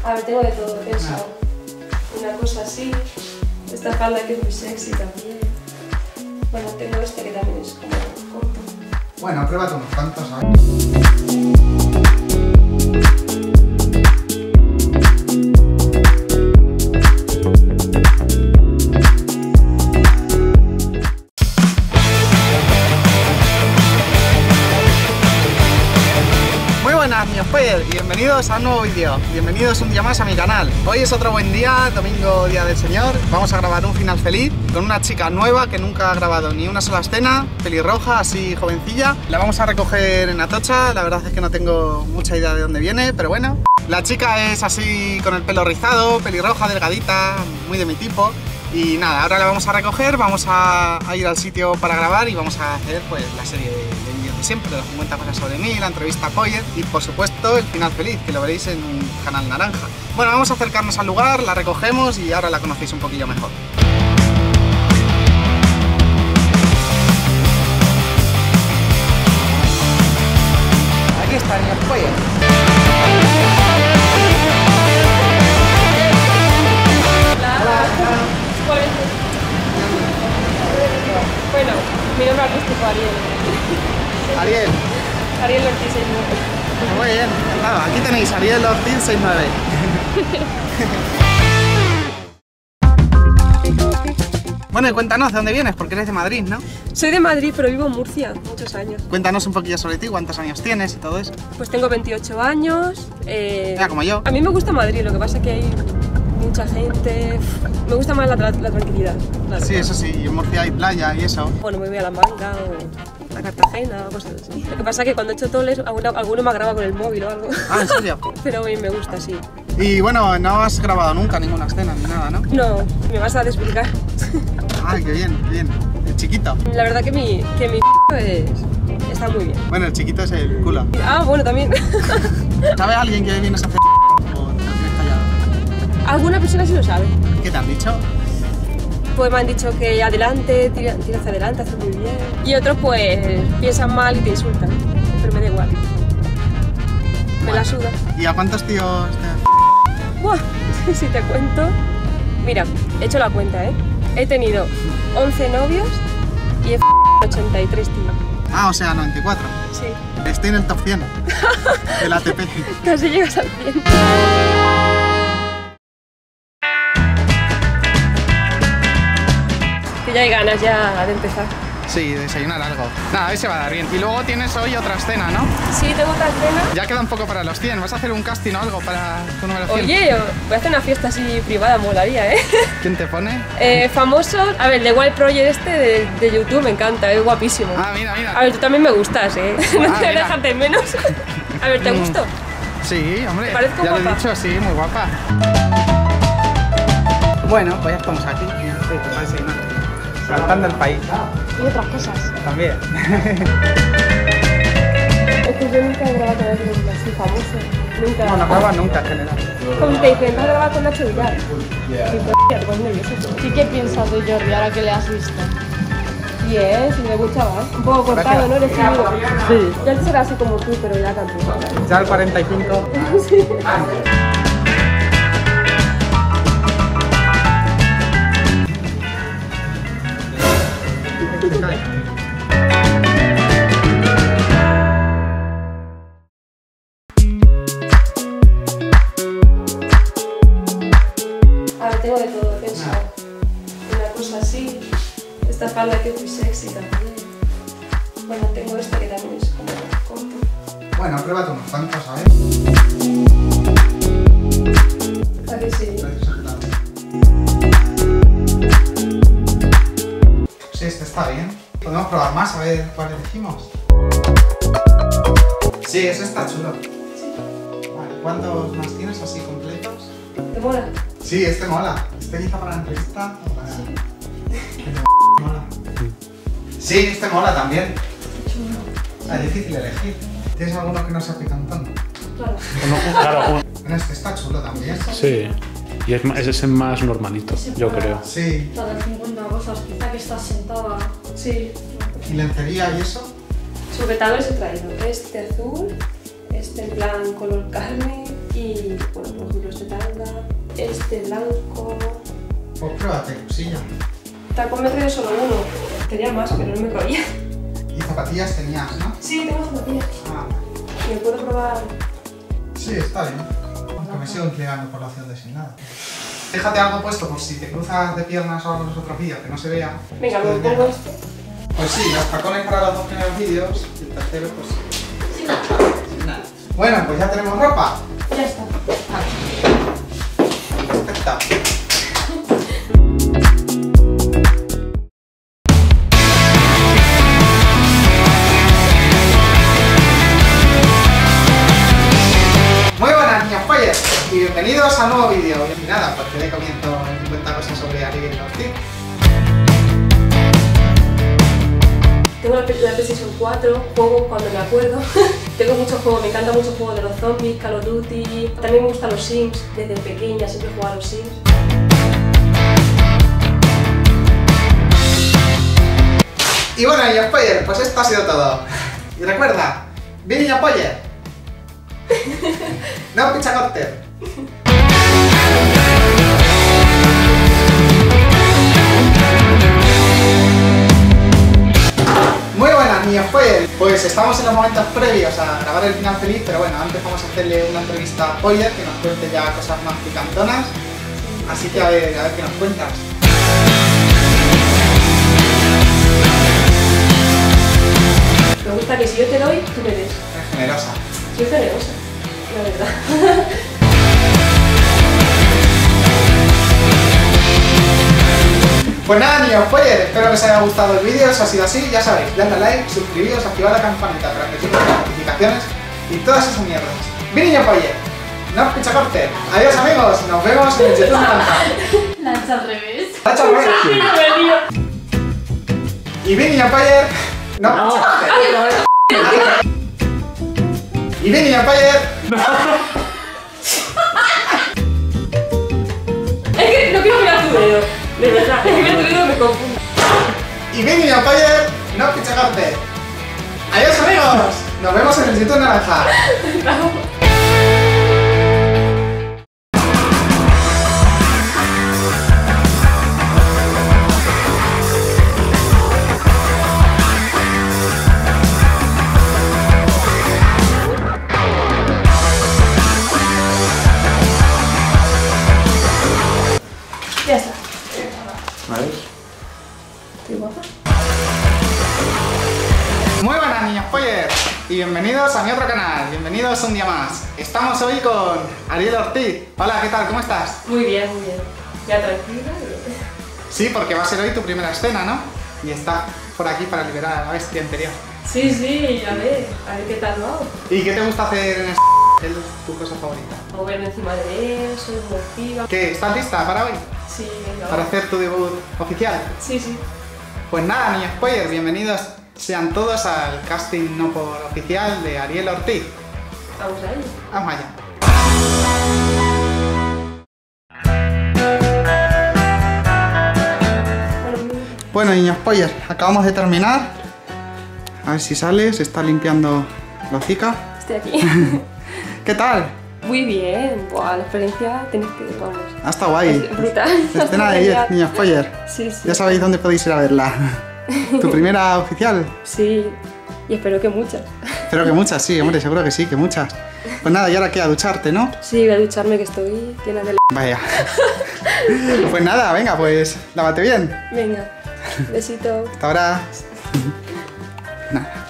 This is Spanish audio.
A ver, tengo de todo pensado. Una cosa así, esta falda que es muy sexy también. Bueno, tengo este que también es como corto. Bueno, pruébate unos cuantos, ¿sabes? Y bienvenidos a un nuevo vídeo, bienvenidos un día más a mi canal. Hoy es otro buen día, domingo, día del Señor. Vamos a grabar un final feliz con una chica nueva que nunca ha grabado ni una sola escena, pelirroja, así jovencilla. La vamos a recoger en Atocha, la verdad es que no tengo mucha idea de dónde viene, pero bueno. La chica es así con el pelo rizado, pelirroja, delgadita, muy de mi tipo. Y nada, ahora la vamos a recoger, vamos a ir al sitio para grabar y vamos a hacer pues la serie de vídeos de siempre, de las 50 cosas sobre mí, la entrevista a Poyer y por supuesto el final feliz, que lo veréis en un canal naranja. Bueno, vamos a acercarnos al lugar, la recogemos y ahora la conocéis un poquillo mejor. Aquí está el Poyer. Bueno, mi nombre artístico Ariel. Ariel Ortiz 69. Muy bien, encantado. Aquí tenéis Ariel Ortiz 69. Bueno, y cuéntanos, ¿de dónde vienes? Porque eres de Madrid, ¿no? Soy de Madrid, pero vivo en Murcia, muchos años. Cuéntanos un poquillo sobre ti, cuántos años tienes y todo eso. Pues tengo 28 años. Ya, como yo. A mí me gusta Madrid, lo que pasa es que hay mucha gente. Me gusta más la tranquilidad. Sí, eso sí, en Murcia hay playa y eso. Bueno, me voy a La Manga o a Cartagena o cosas así. Lo que pasa es que cuando he hecho toles, alguno me graba con el móvil o algo. Ah, ¿en serio? Pero a mí me gusta, sí. Y bueno, no has grabado nunca ninguna escena ni nada, ¿no? No, me vas a desvirgar. Ay, qué bien, qué bien. El chiquito. La verdad que mi está muy bien. Bueno, el chiquito es el culo. Ah, bueno, también. ¿Sabe alguien que vienes a hacer o te lo tienes callado? Alguna persona sí lo sabe. ¿Qué te han dicho? Pues me han dicho que adelante, tira hacia adelante, hace muy bien. Y otros pues piensan mal y te insultan. Pero me da igual. Me la suda. ¿Y a cuántos tíos te... Buah, si te cuento... Mira, he hecho la cuenta, ¿eh? He tenido 11 novios y he 83 tíos. Ah, o sea, 94. Sí. Estoy en el top 100 del ATP. Casi llegas al 100. Que ya hay ganas ya de empezar. Sí, desayunar algo. Nada, hoy se va a dar bien. Y luego tienes hoy otra escena, ¿no? Sí, tengo otra escena. Ya queda un poco para los 100. ¿Vas a hacer un casting o algo para tu número 100? Oye, voy a hacer una fiesta así privada, molaría, ¿eh? ¿Quién te pone? Famoso, a ver, de Wild Project este de YouTube me encanta, es guapísimo. Ah, mira, mira. A ver, tú también me gustas, ¿eh? No te mira. dejas de menos. A ver, ¿te gusto? Sí, hombre. ¿Te parezco ya guapa? lo he dicho, sí, muy guapa. Bueno, pues ya estamos aquí. Sí, para desayunar. Saltando el país. Y otras cosas. También. Es que yo nunca he grabado con alguien así famoso. Nunca. No, no grabas nunca en general. Como te dicen, vas a grabar con Nacho Villar. Sí, pues te pones nervioso. ¿Y qué piensas de Jordi ahora que le has visto? Y es, me gusta más. Un poco cortado, ¿no? Eres tímido. Sí. Ya él será así como tú, pero ya también. Ya el 45. Sí. A ver, tengo de todo pensado. Una cosa así, esta falda que es muy sexy también. Bueno, tengo esta que también es como corto. Bueno, pruébate unos cuantos, ¿sabes? ¿A que sí? Sí, este está bien. Podemos probar más, a ver cuál elegimos. Sí, ese está chulo. Vale, ¿cuántos más tienes así completos? ¿Te mola? Sí, este mola. Este quizá para la entrevista o para... mola. Sí, este mola también. Es difícil elegir. ¿Tienes alguno que no sea picantón? Claro. Claro, Bueno, este está chulo también. sí. Y es ese más normalito, yo creo. Sí. Todas 50 cosas, quizá que estás sentada. Sí. ¿Y lencería y eso? Sujetadores he traído. Este azul, este en plan color carne y, bueno, por ejemplo, este de tanga, este blanco. Pues pruébate, cosilla. Tacón me he traído solo uno, tenía más, pero no me cabía. Y zapatillas tenías, ¿no? Sí, tengo zapatillas. Ah, ¿Me puedo probar? sí, está bien. Aunque me sigo inclinando por la opción de sin nada. Déjate algo puesto por si te cruzas de piernas o algo en los otros vídeos que no se vea. Venga, me pongo este. Pues sí, los tacones para los dos primeros vídeos y el tercero pues Sí, no. sin nada. Bueno, pues ya tenemos ropa. Ya está. Perfecto. Muy buenas niños Poyers y bienvenidos a un nuevo vídeo. Y nada, pues que le comienzo en 50 cosas sobre Ariel Ortiz. Tengo la PlayStation 4, juego cuando me acuerdo. Tengo muchos juegos, me encantan muchos juegos de los zombies, Call of Duty. También me gustan los Sims, desde pequeña siempre he jugado a los Sims. Y bueno niños Poyers, pues esto ha sido todo. Y recuerda, bien niños Poyers. No pichacópter. Muy buenas niños pues estamos en los momentos previos a grabar el final feliz, pero bueno, antes vamos a hacerle una entrevista a Poyer que nos cuente ya cosas más picantonas. Así que a ver qué nos cuentas. Me gusta que si yo te doy, tú me des. Es generosa. Soy generosa, la verdad. Pues nada niños Poyer, espero que os haya gustado el vídeo. Si ha sido así, ya sabéis, dadle a like, suscribíos, activad la campanita para que os lleguen las notificaciones y todas esas mierdas. Bien niños Poyer, no pichacópter. Adiós amigos, nos vemos en el YouTube naranja. La he hecho al revés. La he hecho al revés. Y bien niños Poyer, no pichacópter. Y bien niños Poyer. Es que no quiero mirar tu dedo, de verdad. Es que mirar tu dedo me confunde. Y bien niños Poyer, no pichacópter. Adiós amigos, nos vemos en el YouTube naranja. Ya está. A ver. ¿Estoy guapa? Muy buenas niños Poyer y bienvenidos a mi otro canal, bienvenidos un día más. Estamos hoy con Ariel Ortiz. Hola, ¿qué tal? ¿Cómo estás? Muy bien, muy bien. Ya tranquila. Sí, porque va a ser hoy tu primera escena, ¿no? Y está por aquí para liberar a la bestia interior. Sí, sí, a ver qué tal va. ¿Y qué te gusta hacer en ¿Qué es tu cosa favorita? Moverme encima de él, soy emotiva. ¿Qué? ¿Estás lista para hoy? Sí, venga, ¿Para va. hacer tu debut oficial? Sí, sí. Pues nada, niños Poyer, bienvenidos sean todos al casting no por oficial de Ariel Ortiz. Vamos a ello. Vamos allá. Bueno niños Poyer, acabamos de terminar. A ver si sale, se está limpiando la hocica. Estoy aquí. ¿Qué tal? Muy bien. Buah, la experiencia tenéis que, vamos. Ah, está guay. Es brutal. Escena de 10, niños Poyer. Sí, sí. Ya sabéis dónde podéis ir a verla. ¿Tu primera oficial? Sí. Y espero que muchas. Espero que muchas, sí, hombre, seguro que sí, que muchas. Pues nada, y ahora queda ducharte, ¿no? Sí, voy a ducharme que estoy llena de... Vaya. Pues nada, venga, pues lávate bien. Venga. Besito. Hasta ahora. Nada.